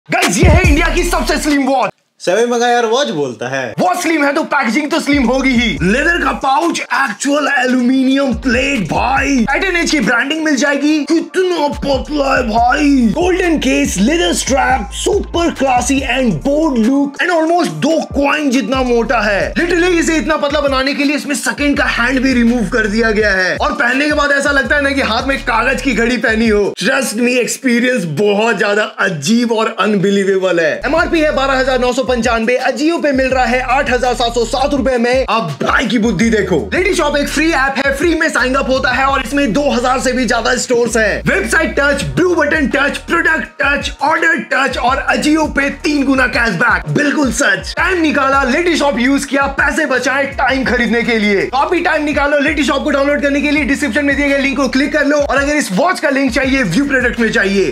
Guys ये है India की सबसे स्लिम वॉच। सभी मंगा यार वॉच बोलता है। वॉच स्लिम है तो पैकेजिंग तो स्लिम होगी ही। लेदर का पाउच, एक्चुअल एल्यूमिनियम प्लेट भाई, 18 इंच की ब्रांडिंग मिल जाएगी। कितना पतला है भाई। Golden case, leather strap, super classy and bold look and almost 2 coin जितना मोटा है। लिटरली इसे इतना पतला बनाने के लिए इसमें सेकंड का हैंड भी रिमूव कर दिया गया है और पहनने के बाद ऐसा लगता है ना कि हाथ में कागज की घड़ी पहनी हो। ट्रस्ट मी, एक्सपीरियंस बहुत ज्यादा अजीब और अनबिलीवेबल है। एमआरपी है 12,995, अजियो पे मिल रहा है 8,707 रुपए में। अब भाई की बुद्धि देखो। लेडी शॉप एक फ्री ऐप है, फ्री में साइन अप होता है और इसमें 2000 से भी ज्यादा स्टोर्स हैं। Website touch, blue button touch, product touch, order touch और अजियो पे 3 गुना कैशबैक। बिल्कुल सच। टाइम निकाला, लेडी शॉप यूज किया, पैसे बचाए टाइम खरीदने के लिए। आप भी टाइम निकालो। लेडी शॉप को डाउनलोड करने के लिए डिस्क्रिप्शन में दिए गए लिंक को क्लिक कर लो और अगर इस वॉच का लिंक चाहिए, व्यू प्रोडक्ट में चाहिए।